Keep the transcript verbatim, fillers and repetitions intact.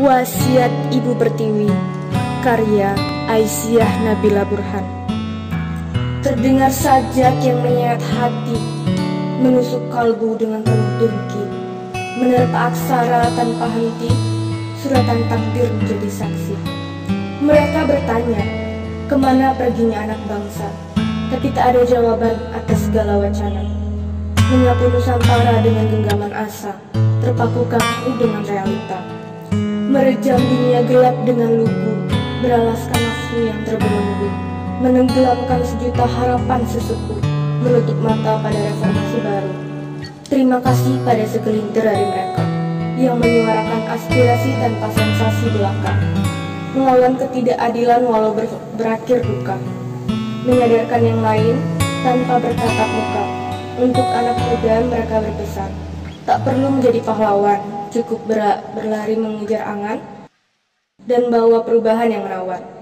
Wasiat Ibu Pertiwi, karya Aisyah Nabila Burhan. Terdengar sajak yang menyeret hati, menusuk kalbu dengan penuh dengki, menerpa aksara tanpa henti, suratan takdir menjadi saksi. Mereka bertanya, kemana perginya anak bangsa, tapi tak ada jawaban atas segala wacana. Menyapu Nusantara dengan genggaman asa, terpaku kaku dengan realita. Merejam dunia gelap dengan lugu, beralaskan nafsu yang terbelenggu, menenggelamkan sejuta harapan sesepuh, menutup mata pada reformasi baru. Terima kasih pada segelintir dari mereka yang menyuarakan aspirasi tanpa sensasi belaka, melawan ketidakadilan walau ber berakhir duka, menyadarkan yang lain tanpa bertatap muka. Untuk anak muda mereka berpesan, tak perlu menjadi pahlawan, cukup ber berlari mengejar angan dan bawa perubahan yang menawan.